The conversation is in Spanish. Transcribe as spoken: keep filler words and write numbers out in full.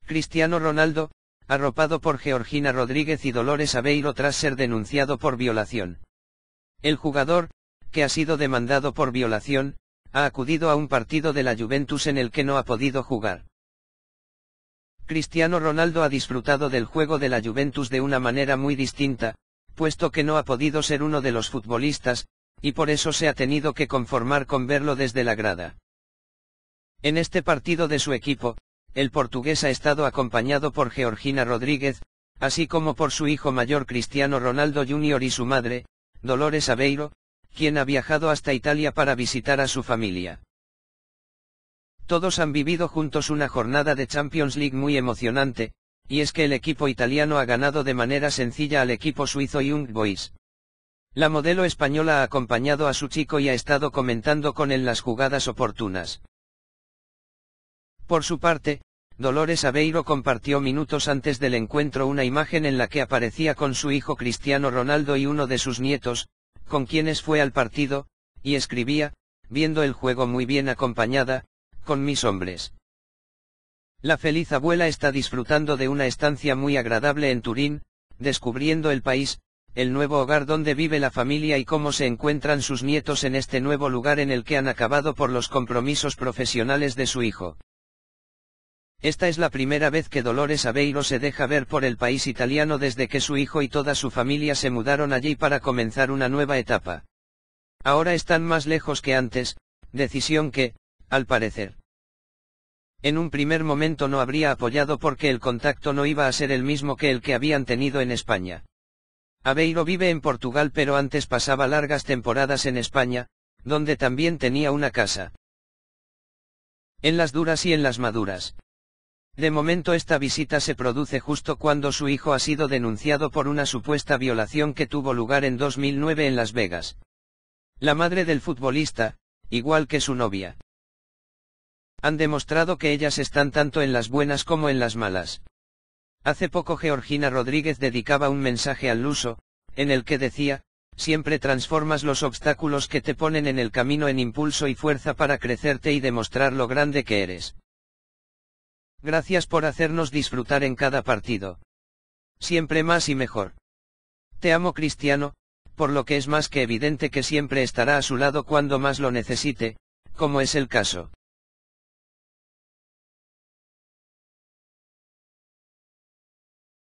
Cristiano Ronaldo, arropado por Georgina Rodríguez y Dolores Aveiro tras ser denunciado por violación. El jugador, que ha sido demandado por violación, ha acudido a un partido de la Juventus en el que no ha podido jugar. Cristiano Ronaldo ha disfrutado del juego de la Juventus de una manera muy distinta, puesto que no ha podido ser uno de los futbolistas, y por eso se ha tenido que conformar con verlo desde la grada. En este partido de su equipo, el portugués ha estado acompañado por Georgina Rodríguez, así como por su hijo mayor Cristiano Ronaldo junior y su madre, Dolores Aveiro, quien ha viajado hasta Italia para visitar a su familia. Todos han vivido juntos una jornada de Champions League muy emocionante, y es que el equipo italiano ha ganado de manera sencilla al equipo suizo Young Boys. La modelo española ha acompañado a su chico y ha estado comentando con él las jugadas oportunas. Por su parte, Dolores Aveiro compartió minutos antes del encuentro una imagen en la que aparecía con su hijo Cristiano Ronaldo y uno de sus nietos, con quienes fue al partido, y escribía, viendo el juego muy bien acompañada, con mis hombres. La feliz abuela está disfrutando de una estancia muy agradable en Turín, descubriendo el país, el nuevo hogar donde vive la familia y cómo se encuentran sus nietos en este nuevo lugar en el que han acabado por los compromisos profesionales de su hijo. Esta es la primera vez que Dolores Aveiro se deja ver por el país italiano desde que su hijo y toda su familia se mudaron allí para comenzar una nueva etapa. Ahora están más lejos que antes, decisión que, al parecer, en un primer momento no habría apoyado porque el contacto no iba a ser el mismo que el que habían tenido en España. Aveiro vive en Portugal pero antes pasaba largas temporadas en España, donde también tenía una casa. En las duras y en las maduras. De momento esta visita se produce justo cuando su hijo ha sido denunciado por una supuesta violación que tuvo lugar en dos mil nueve en Las Vegas. La madre del futbolista, igual que su novia, han demostrado que ellas están tanto en las buenas como en las malas. Hace poco Georgina Rodríguez dedicaba un mensaje al luso, en el que decía, siempre transformas los obstáculos que te ponen en el camino en impulso y fuerza para crecerte y demostrar lo grande que eres. Gracias por hacernos disfrutar en cada partido. Siempre más y mejor. Te amo Cristiano, por lo que es más que evidente que siempre estará a su lado cuando más lo necesite, como es el caso.